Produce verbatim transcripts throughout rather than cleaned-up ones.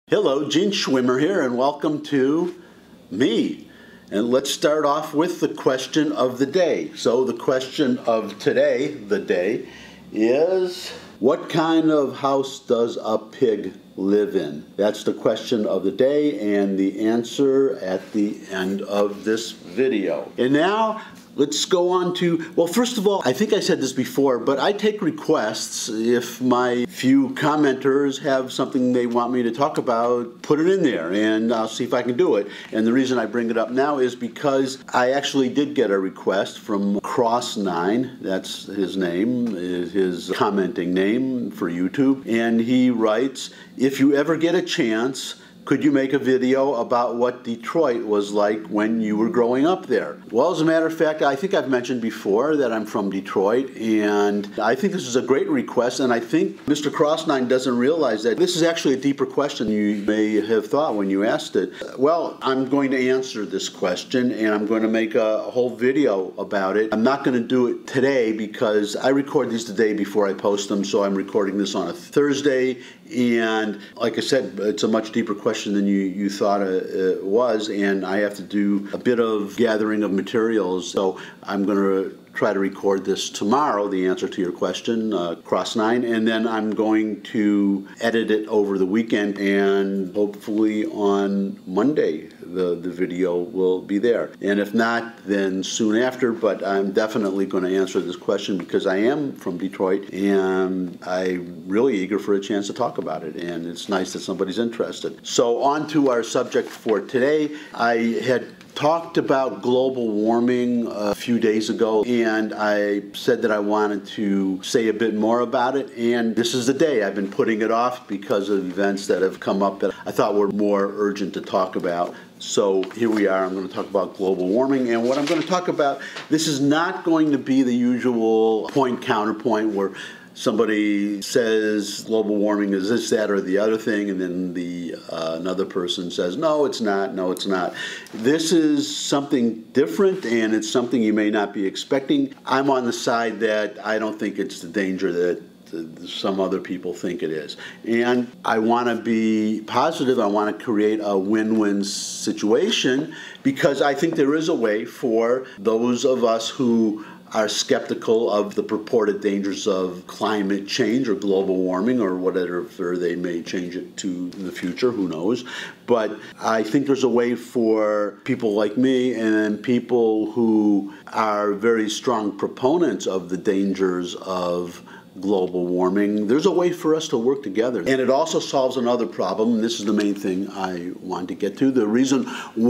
Hello, Gene Schwimmer here, and welcome to me. And let's start off with the question of the day. So the question of today, the day, is what kind of house does a pig live in? That's the question of the day and the answer at the end of this video. And now let's go on to, well, first of all, I think I said this before, but I take requests. If my few commenters have something they want me to talk about, put it in there and I'll see if I can do it. And the reason I bring it up now is because I actually did get a request from Cross nine, that's his name, his commenting name for YouTube, and he writes, if you ever get a chance, could you make a video about what Detroit was like when you were growing up there? Well, as a matter of fact, I think I've mentioned before that I'm from Detroit, and I think this is a great request, and I think Mister Cross nine doesn't realize that this is actually a deeper question you may have thought when you asked it. Well, I'm going to answer this question, and I'm going to make a whole video about it. I'm not going to do it today because I record these the day before I post them, so I'm recording this on a Thursday, and like I said, it's a much deeper question than you, you thought it was, and I have to do a bit of gathering of materials, so I'm going to try to record this tomorrow, the answer to your question, uh, Cross nine, and then I'm going to edit it over the weekend, and hopefully on Monday the, the video will be there. And if not, then soon after, but I'm definitely going to answer this question because I am from Detroit, and I'm really eager for a chance to talk about it, and it's nice that somebody's interested. So on to our subject for today. I had talked about global warming a few days ago, and I said that I wanted to say a bit more about it, and this is the day. I've been putting it off because of events that have come up that I thought were more urgent to talk about. So here we are. I'm going to talk about global warming, and what I'm going to talk about, this is not going to be the usual point counterpoint where somebody says global warming is this, that, or the other thing, and then the uh, another person says, no, it's not, no, it's not. This is something different, and it's something you may not be expecting. I'm on the side that I don't think it's the danger that some other people think it is. And I want to be positive. I want to create a win-win situation because I think there is a way for those of us who are skeptical of the purported dangers of climate change or global warming or whatever they may change it to in the future, who knows. But I think there's a way for people like me and people who are very strong proponents of the dangers of global warming. There's a way for us to work together. And it also solves another problem, and this is the main thing I want to get to. The reason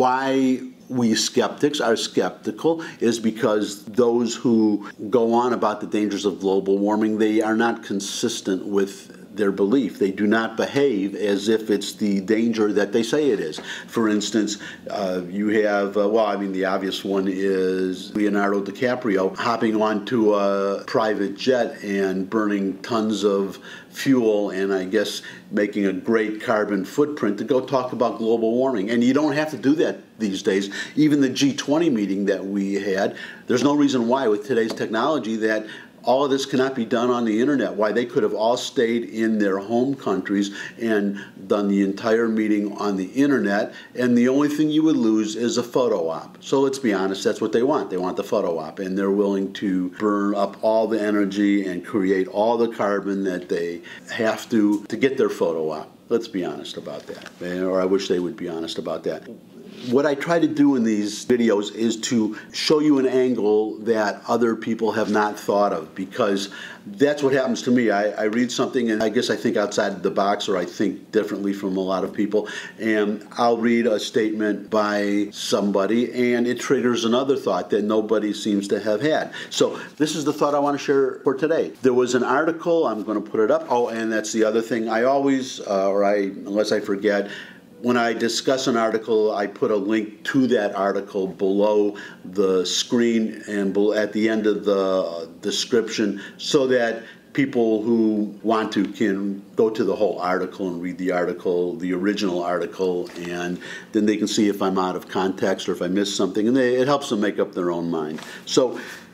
why we skeptics are skeptical is because those who go on about the dangers of global warming, they are not consistent with their belief. They do not behave as if it's the danger that they say it is. For instance, uh, you have, uh, well, I mean, the obvious one is Leonardo DiCaprio hopping onto a private jet and burning tons of fuel and I guess making a great carbon footprint to go talk about global warming. And you don't have to do that these days. Even the G twenty meeting that we had, there's no reason why with today's technology that all of this cannot be done on the internet, why they could have all stayed in their home countries and done the entire meeting on the internet, and the only thing you would lose is a photo op. So let's be honest, that's what they want. They want the photo op, and they're willing to burn up all the energy and create all the carbon that they have to to get their photo op. Let's be honest about that, or I wish they would be honest about that. What I try to do in these videos is to show you an angle that other people have not thought of, because that's what happens to me. I, I read something and I guess I think outside the box, or I think differently from a lot of people, and I'll read a statement by somebody and it triggers another thought that nobody seems to have had. So this is the thought I want to share for today. There was an article, I'm going to put it up. Oh, and that's the other thing. I always, uh, or I, unless I forget, when I discuss an article, I put a link to that article below the screen and at the end of the description so that people who want to can go to the whole article and read the article, the original article, and then they can see if I'm out of context or if I missed something, and they, it helps them make up their own mind. So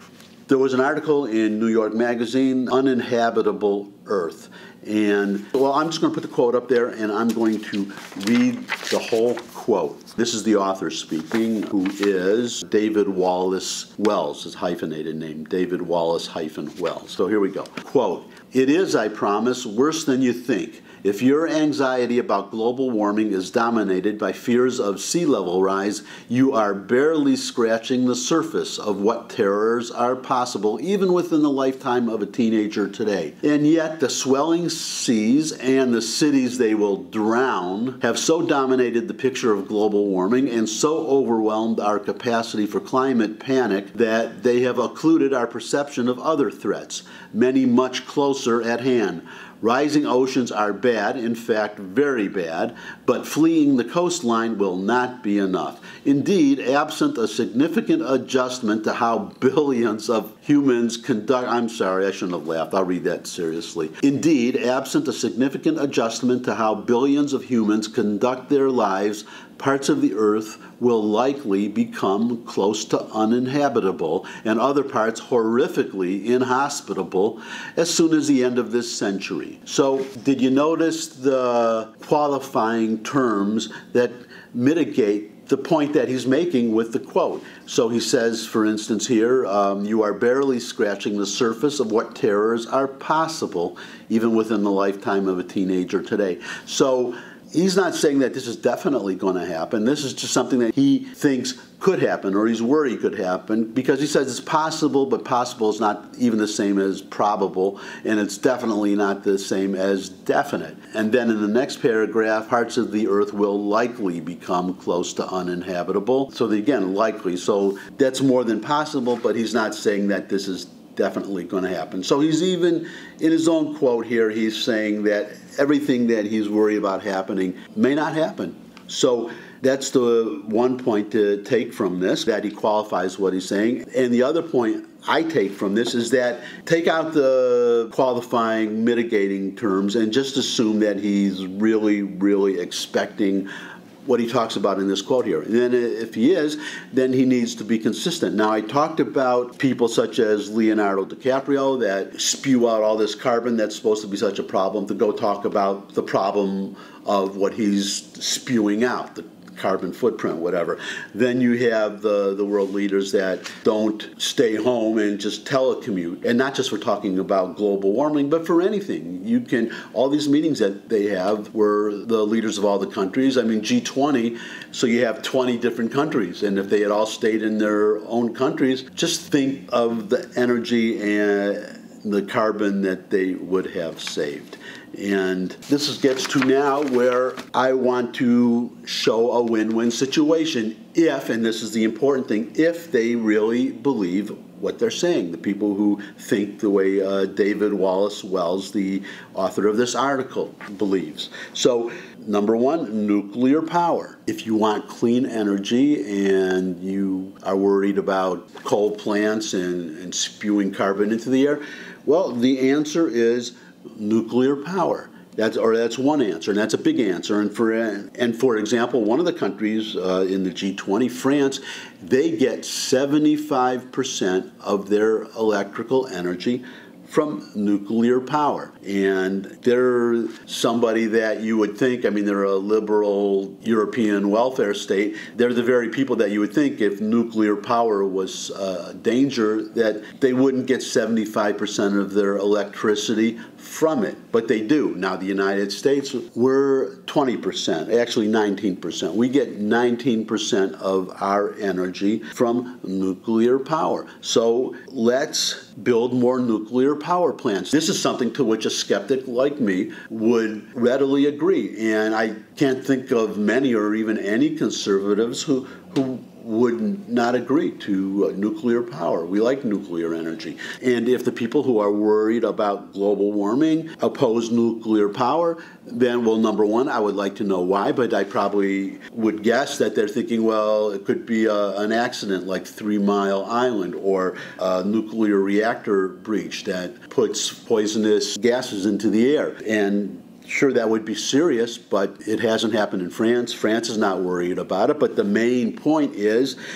There was an article in New York Magazine, Uninhabitable Earth. And, well, I'm just going to put the quote up there, and I'm going to read the whole quote. This is the author speaking, who is David Wallace Wells, his hyphenated name, David Wallace hyphen Wells. So here we go. Quote, "It is, I promise, worse than you think. If your anxiety about global warming is dominated by fears of sea level rise, you are barely scratching the surface of what terrors are possible even within the lifetime of a teenager today. And yet the swelling seas and the cities they will drown have so dominated the picture of global warming and so overwhelmed our capacity for climate panic that they have occluded our perception of other threats, many much closer at hand. Rising oceans are bad, in fact very bad, but fleeing the coastline will not be enough. Indeed, absent a significant adjustment to how billions of humans conduct, I'm sorry, I shouldn't have laughed, I'll read that seriously. Indeed, absent a significant adjustment to how billions of humans conduct their lives, parts of the earth will likely become close to uninhabitable and other parts horrifically inhospitable as soon as the end of this century." So, did you notice the qualifying terms that mitigate the point that he's making with the quote? So he says, for instance here, um, you are barely scratching the surface of what terrors are possible even within the lifetime of a teenager today. So he's not saying that this is definitely going to happen. This is just something that he thinks could happen, or he's worried could happen, because he says it's possible, but possible is not even the same as probable, and it's definitely not the same as definite. And then in the next paragraph, parts of the earth will likely become close to uninhabitable. So the, again, likely. So that's more than possible, but he's not saying that this is definitely going to happen. So he's even, in his own quote here, he's saying that everything that he's worried about happening may not happen. So that's the one point to take from this, that he qualifies what he's saying. And the other point I take from this is that take out the qualifying, mitigating terms and just assume that he's really, really expecting what he talks about in this quote here. And then if he is, then he needs to be consistent. Now, I talked about people such as Leonardo DiCaprio that spew out all this carbon that's supposed to be such a problem, to go talk about the problem of what he's spewing out, the carbon footprint, whatever. Then you have the, the world leaders that don't stay home and just telecommute. And not just for talking about global warming, but for anything. You can, all these meetings that they have were the leaders of all the countries. I mean, G twenty, so you have twenty different countries. And if they had all stayed in their own countries, just think of the energy and the carbon that they would have saved. And this is, gets to now where I want to show a win-win situation if, and this is the important thing, if they really believe what they're saying, the people who think the way uh, David Wallace Wells, the author of this article, believes. So, number one, nuclear power. If you want clean energy and you are worried about coal plants and, and spewing carbon into the air, well, the answer is nuclear power. That's, or that's one answer, and that's a big answer. And for and for example, one of the countries uh, in the G twenty, France, they get seventy-five percent of their electrical energy from nuclear power. And they're somebody that you would think, I mean, they're a liberal European welfare state. They're the very people that you would think, if nuclear power was a danger, that they wouldn't get seventy-five percent of their electricity from it. But they do. Now, the United States, we're twenty percent, actually nineteen percent. We get nineteen percent of our energy from nuclear power. So let's build more nuclear power plants. This is something to which a skeptic like me would readily agree. And I can't think of many or even any conservatives who, who would not agree to uh, nuclear power. We like nuclear energy. And if the people who are worried about global warming oppose nuclear power, then, well, number one, I would like to know why, but I probably would guess that they're thinking, well, it could be a, an accident like Three Mile Island, or a nuclear reactor breach that puts poisonous gases into the air. And sure, that would be serious, but it hasn't happened in France. France is not worried about it. But the main point is,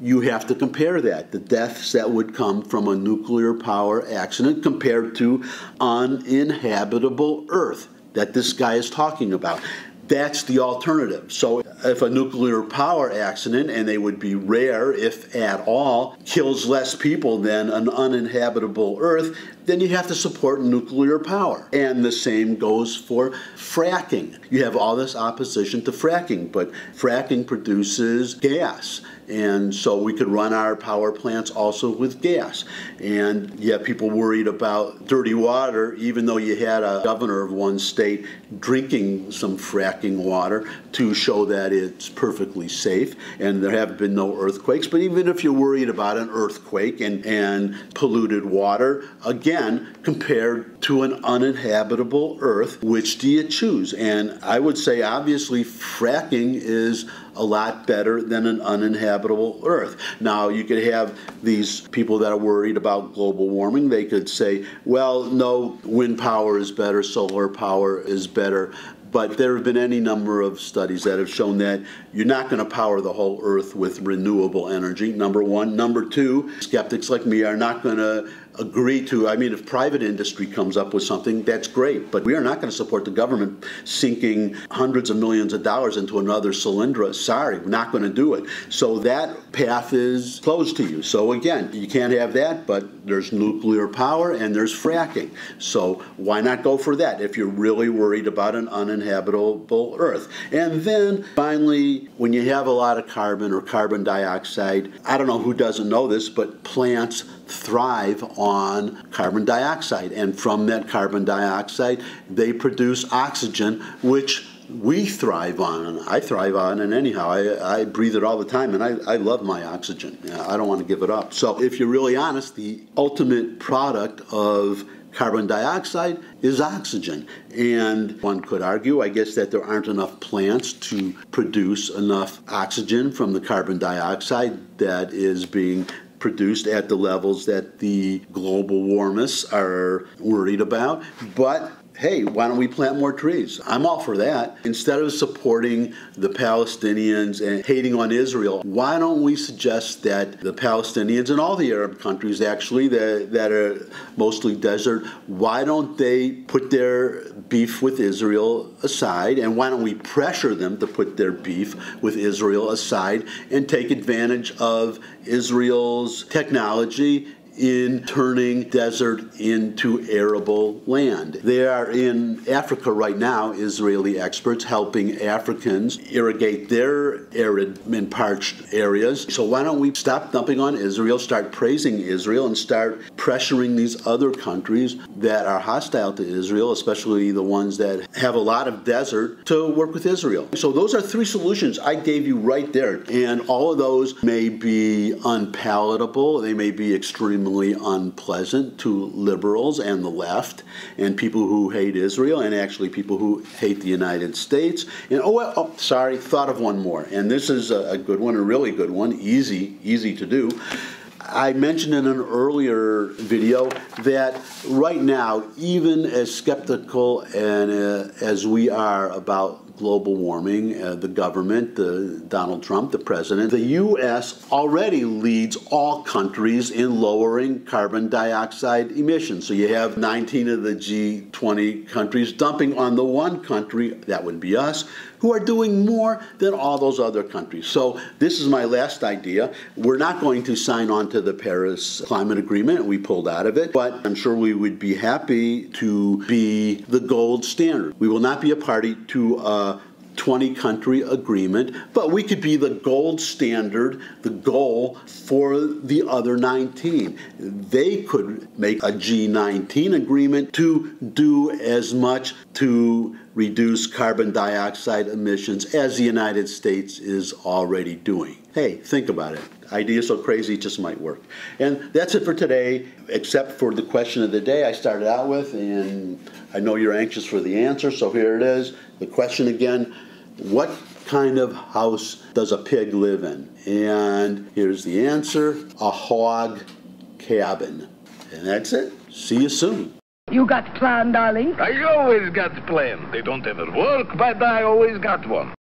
you have to compare that, the deaths that would come from a nuclear power accident compared to uninhabitable Earth that this guy is talking about. That's the alternative. So if a nuclear power accident, and they would be rare if at all, kills less people than an uninhabitable Earth, then you have to support nuclear power. And the same goes for fracking. You have all this opposition to fracking, but fracking produces gas. And so we could run our power plants also with gas. And you have people worried about dirty water, even though you had a governor of one state drinking some fracking water to show that it's perfectly safe. And there have been no earthquakes. But even if you're worried about an earthquake and, and polluted water, again, compared to an uninhabitable Earth, which do you choose? And I would say, obviously, fracking is a lot better than an uninhabitable Earth. Now, you could have these people that are worried about global warming. They could say, well, no, wind power is better, solar power is better. But there have been any number of studies that have shown that you're not going to power the whole Earth with renewable energy, number one. Number two, skeptics like me are not going to agree to, I mean, if private industry comes up with something, that's great, but we are not going to support the government sinking hundreds of millions of dollars into another Solyndra. Sorry, we're not going to do it. So that path is closed to you. So again, you can't have that, but there's nuclear power and there's fracking. So why not go for that if you're really worried about an uninhabitable Earth? And then finally, when you have a lot of carbon or carbon dioxide, I don't know who doesn't know this, but plants thrive on carbon dioxide, and from that carbon dioxide they produce oxygen, which we thrive on. I thrive on it anyhow. I, I breathe it all the time, and I, I love my oxygen. I don't want to give it up. So if you're really honest, the ultimate product of carbon dioxide is oxygen. And one could argue, I guess, that there aren't enough plants to produce enough oxygen from the carbon dioxide that is being produced at the levels that the global warmists are worried about. But hey, why don't we plant more trees? I'm all for that. Instead of supporting the Palestinians and hating on Israel, why don't we suggest that the Palestinians and all the Arab countries, actually, that, that are mostly desert, why don't they put their beef with Israel aside, and why don't we pressure them to put their beef with Israel aside and take advantage of Israel's technology in turning desert into arable land. They are in Africa right now, Israeli experts, helping Africans irrigate their arid and parched areas. So why don't we stop dumping on Israel, start praising Israel, and start pressuring these other countries that are hostile to Israel, especially the ones that have a lot of desert, to work with Israel. So those are three solutions I gave you right there. And all of those may be unpalatable. They may be extremely unpleasant to liberals and the left and people who hate Israel and actually people who hate the United States. And oh, well, oh sorry, thought of one more. And this is a, a good one, a really good one, easy, easy to do. I mentioned in an earlier video that right now, even as skeptical and uh, as we are about global warming, uh, the government, the Donald Trump, the president, the U S already leads all countries in lowering carbon dioxide emissions. So you have nineteen of the G twenty countries dumping on the one country, that would be us, who are doing more than all those other countries. So this is my last idea. We're not going to sign on to the Paris Climate Agreement. We pulled out of it, but I'm sure we would be happy to be the gold standard. We will not be a party to a twenty country agreement, but we could be the gold standard, the goal for the other nineteen. They could make a G nineteen agreement to do as much to reduce carbon dioxide emissions as the United States is already doing. Hey, think about it. Idea so crazy, it just might work. And that's it for today, except for the question of the day I started out with, and I know you're anxious for the answer, so here it is. The question again, what kind of house does a pig live in? And here's the answer, a hog cabin. And that's it. See you soon. You got plan, darling? I always got plan. They don't ever work, but I always got one.